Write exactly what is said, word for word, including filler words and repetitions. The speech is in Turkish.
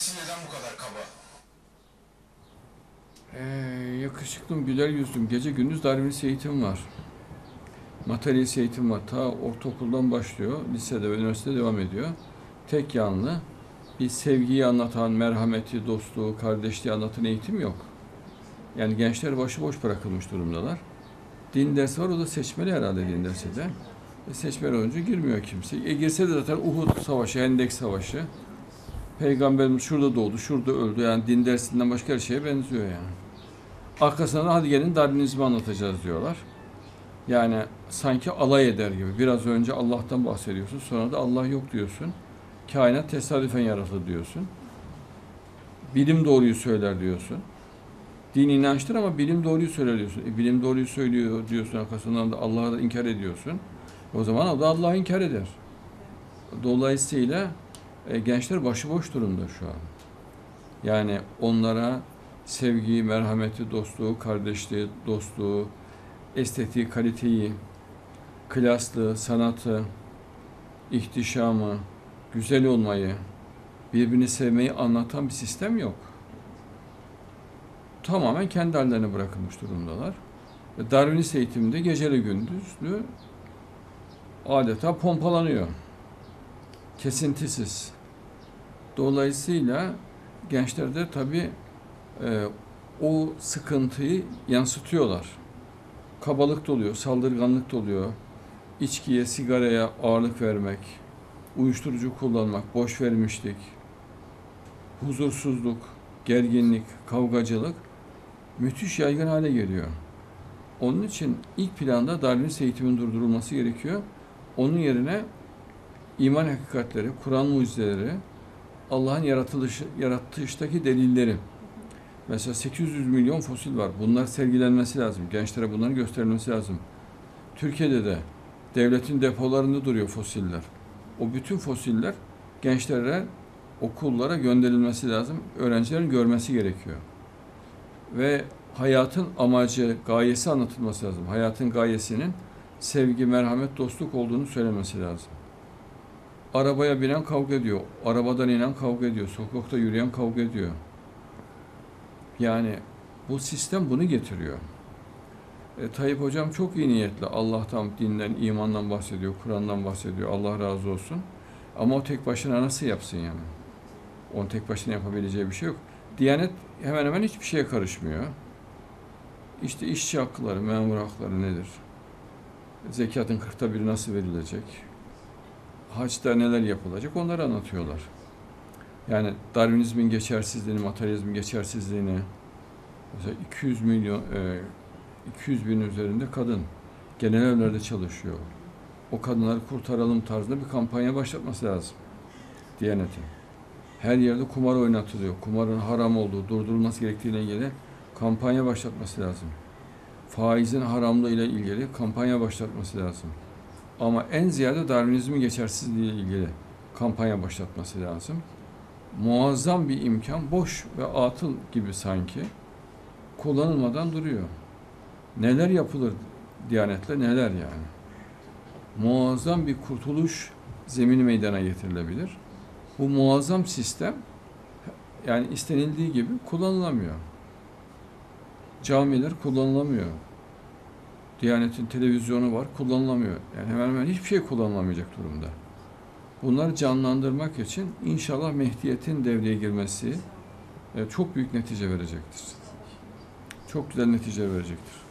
Kendisi neden bu kadar kaba? Ee, yakışıklım, güler yüzlüm. Gece gündüz Darwinist eğitim var. Materyalist eğitim var. Ta ortaokuldan başlıyor. Lisede ve üniversitede devam ediyor. Tek yanlı bir sevgiyi anlatan, merhameti, dostluğu, kardeşliği anlatan eğitim yok. Yani gençler başıboş bırakılmış durumdalar. Din dersi var, o da seçmeli herhalde din dersi de. E seçmeli olunca girmiyor kimse. E girse de zaten Uhud Savaşı, Hendek Savaşı. Peygamberimiz şurada doğdu, şurada öldü. Yani din dersinden başka her şeye benziyor yani. Arkasından da hadi gelin Darwinizmi anlatacağız diyorlar. Yani sanki alay eder gibi. Biraz önce Allah'tan bahsediyorsun, sonra da Allah yok diyorsun. Kainat tesadüfen yaratıldı diyorsun. Bilim doğruyu söyler diyorsun. Din inançtır ama bilim doğruyu söyler diyorsun. E, bilim doğruyu söylüyor diyorsun, arkasından da Allah'ı da inkar ediyorsun. O zaman o da Allah'ı inkar eder. Dolayısıyla e, gençler başıboş durumda şu an. Yani onlara sevgiyi, merhameti, dostluğu, kardeşliği, dostluğu, estetiği, kaliteyi, klaslı, sanatı, ihtişamı, güzel olmayı, birbirini sevmeyi anlatan bir sistem yok. Tamamen kendi hallerine bırakılmış durumdalar. Darwinist eğitimde geceli gündüzlü adeta pompalanıyor. Kesintisiz. Dolayısıyla gençlerde tabii e, o sıkıntıyı yansıtıyorlar. Kabalık da oluyor, saldırganlık da oluyor. İçkiye, sigaraya ağırlık vermek, uyuşturucu kullanmak, boş vermişlik, huzursuzluk, gerginlik, kavgacılık müthiş yaygın hale geliyor. Onun için ilk planda Darwinist eğitimin durdurulması gerekiyor. Onun yerine iman hakikatleri, Kur'an mucizeleri, Allah'ın yaratılışı, yaratıştaki delilleri. Mesela sekiz yüz milyon fosil var. Bunlar sergilenmesi lazım. Gençlere bunların gösterilmesi lazım. Türkiye'de de devletin depolarında duruyor fosiller. O bütün fosiller gençlere, okullara gönderilmesi lazım. Öğrencilerin görmesi gerekiyor. Ve hayatın amacı, gayesi anlatılması lazım. Hayatın gayesinin sevgi, merhamet, dostluk olduğunu söylemesi lazım. Arabaya binen kavga ediyor. Arabadan inen kavga ediyor. Sokakta yürüyen kavga ediyor. Yani bu sistem bunu getiriyor. E, Tayyip Hocam çok iyi niyetli. Allah'tan, dinden, imandan bahsediyor, Kur'an'dan bahsediyor. Allah razı olsun. Ama o tek başına nasıl yapsın yani? Onun tek başına yapabileceği bir şey yok. Diyanet hemen hemen hiçbir şeye karışmıyor. İşte işçi hakları, memur hakları nedir? Zekatın kırkta biri nasıl verilecek? Haçta neler yapılacak? Onları anlatıyorlar. Yani Darwinizmin geçersizliğini, materyalizmin geçersizliğini, mesela iki yüz milyon, iki yüz bin üzerinde kadın genel evlerde çalışıyor. O kadınları kurtaralım tarzında bir kampanya başlatması lazım Diyanet'in. Her yerde kumar oynatılıyor. Kumarın haram olduğu, durdurulması gerektiğiyle ilgili kampanya başlatması lazım. Faizin haramlığı ile ilgili kampanya başlatması lazım. Ama en ziyade Darwinizmin geçersizliği ile ilgili kampanya başlatması lazım. Muazzam bir imkan, boş ve atıl gibi sanki kullanılmadan duruyor. Neler yapılır Diyanet'le, neler yani. Muazzam bir kurtuluş zemini meydana getirilebilir. Bu muazzam sistem yani istenildiği gibi kullanılamıyor. Camiler kullanılamıyor. Diyanet'in televizyonu var, kullanılamıyor. Yani hemen hemen hiçbir şey kullanılamayacak durumda. Bunları canlandırmak için inşallah Mehdiyet'in devreye girmesi çok büyük netice verecektir. Çok güzel netice verecektir.